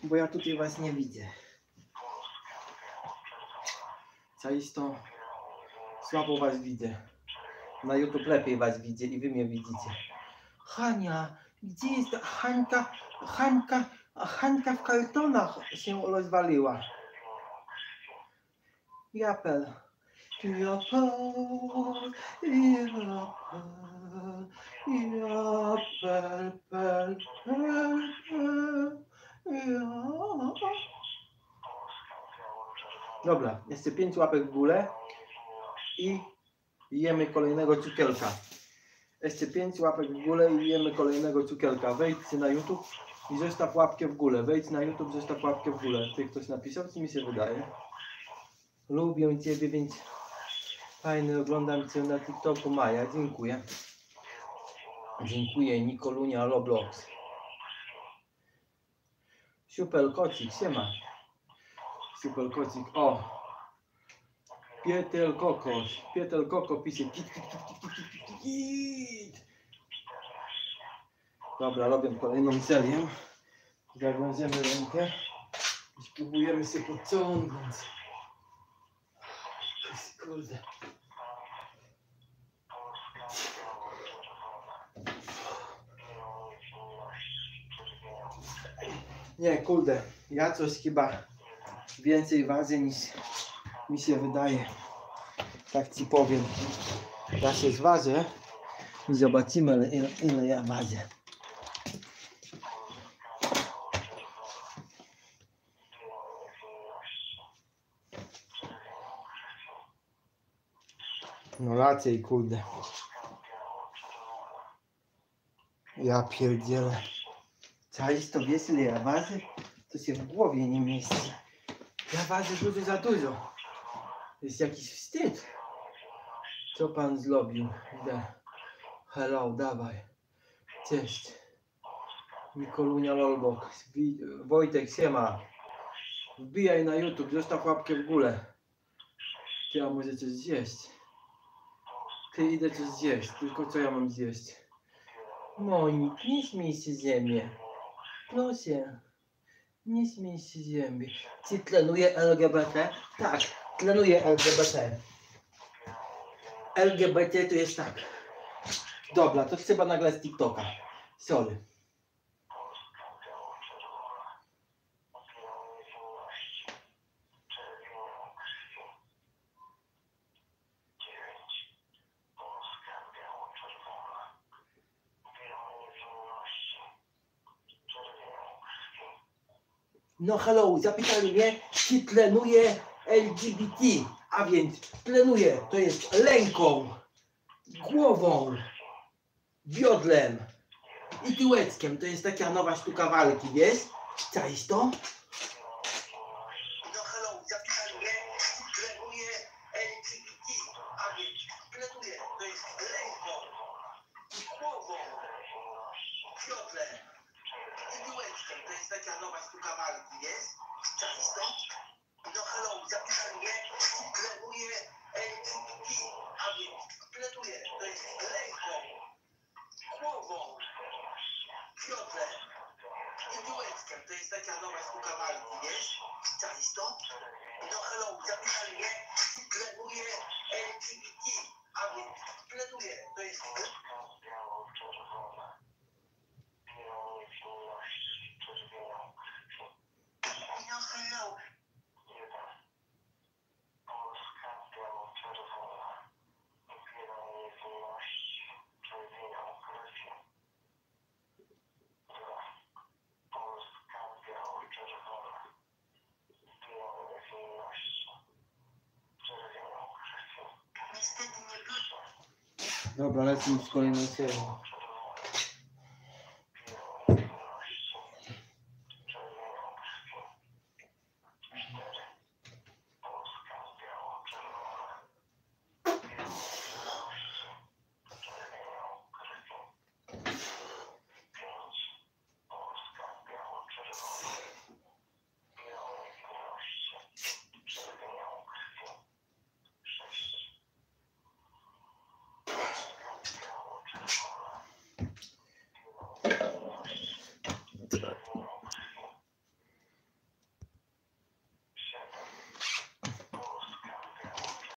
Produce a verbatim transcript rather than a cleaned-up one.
bo ja tutaj was nie widzę. Czaisto słabo was widzę. Na YouTube lepiej was widzę i wy mnie widzicie. Hania, gdzie jest ta Hańka? Hańka, Hańka w kartonach się rozwaliła. Japel. Japel, japel, japel, pel, pel, pel, japel. Dobra, jeszcze pięć łapek w górę i jemy kolejnego cukierka. Jeszcze pięć łapek w górę i jemy kolejnego cukierka. Wejdźcie na YouTube i zostaw łapkę w górę. Wejdź na YouTube, zostaw łapkę w górę. Ty ktoś napisał, co mi się wydaje? Lubię Ciebie, więc fajny, oglądam Cię na TikToku. Maja, dziękuję. Dziękuję, Nikolunia Roblox. Super kocik, siema. Super kocik, o. Pietel Kokos, Pietel Koko pisze kit, kit, kit, kit, kit, kit, kit, kit. Dobra, robię kolejną serię. Zawiążemy rękę i spróbujemy się podciągnąć. Kurde. Nie, kurde, ja coś chyba więcej ważę niż mi się wydaje. Tak ci powiem. Ja się zważę i zobaczymy, ile, ile ja ważę. No raczej, kurde. Ja pierdzielę. Czaisz to, wiesz, ile ja ważę? To się w głowie nie mieści. Ja ważę dużo za dużo. To jest jakiś wstyd. Co pan zrobił? Da. Hello, dawaj. Cześć. Nikolunia Lolbox. Wojtek, siema. Wbijaj na YouTube, zostaw łapkę w górę. Ty, a może coś zjeść? Ty, idę coś zjeść. Tylko co ja mam zjeść? Monik, nie śmiej się ze mnie. Proszę. Nie śmiej się ze mnie. Czy trenuje L G B T? Tak, trenuje L G B T. L G B T to jest tak. Dobra, to trzeba nagrać z TikToka. Sorry. No hello, zapytali mnie, czy trenuje L G B T, a więc trenuje, to jest ręką, głową, biodrem i tyłeczkiem. To jest taka nowa sztuka walki, wiesz? Czaisz to? No hello, zapytali mnie, czy trenuje L G B T, a więc trenuje, to jest ręką, głową, biodrem i tyłeczkiem. To jest taka nowa sztuka walki, wiesz? Czaisz to? No hello, zapytali mnie, czy trenuje L G B T, a więc trenuje, to jest ręką, głową, biodrem i tyłeczkiem. To jest taka nowa sztuka walki, wiesz? Czaisz to? No hello, zapytali mnie, czy trenuje L G B T, a więc trenuje, to jest... No hello. Dobra, lecimy z kolejną serią.